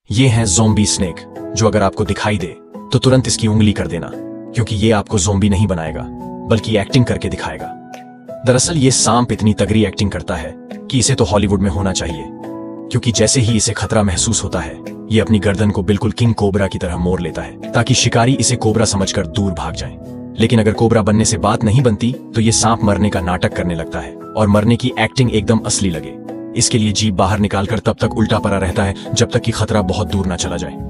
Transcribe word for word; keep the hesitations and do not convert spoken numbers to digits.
ये है zombie snake, जो अगर आपको दिखाई दे तो तुरंत इसकी उंगली कर देना, क्योंकि ये आपको ज़ोंबी नहीं बनाएगा बल्कि एक्टिंग करके दिखाएगा। दरअसल ये सांप इतनी तगड़ी एक्टिंग करता है कि इसे तो हॉलीवुड में होना चाहिए, क्योंकि जैसे ही इसे खतरा महसूस होता है ये अपनी गर्दन को बिल्कुल किंग कोबरा की तरह मोड़ लेता है ताकि शिकारी इसे कोबरा समझकर दूर भाग जाए। लेकिन अगर कोबरा बनने से बात नहीं बनती तो ये सांप मरने का नाटक करने लगता है और मरने की एक्टिंग एकदम असली लगे। इसके लिए जीभ बाहर निकालकर तब तक उल्टा पड़ा रहता है जब तक कि खतरा बहुत दूर ना चला जाए।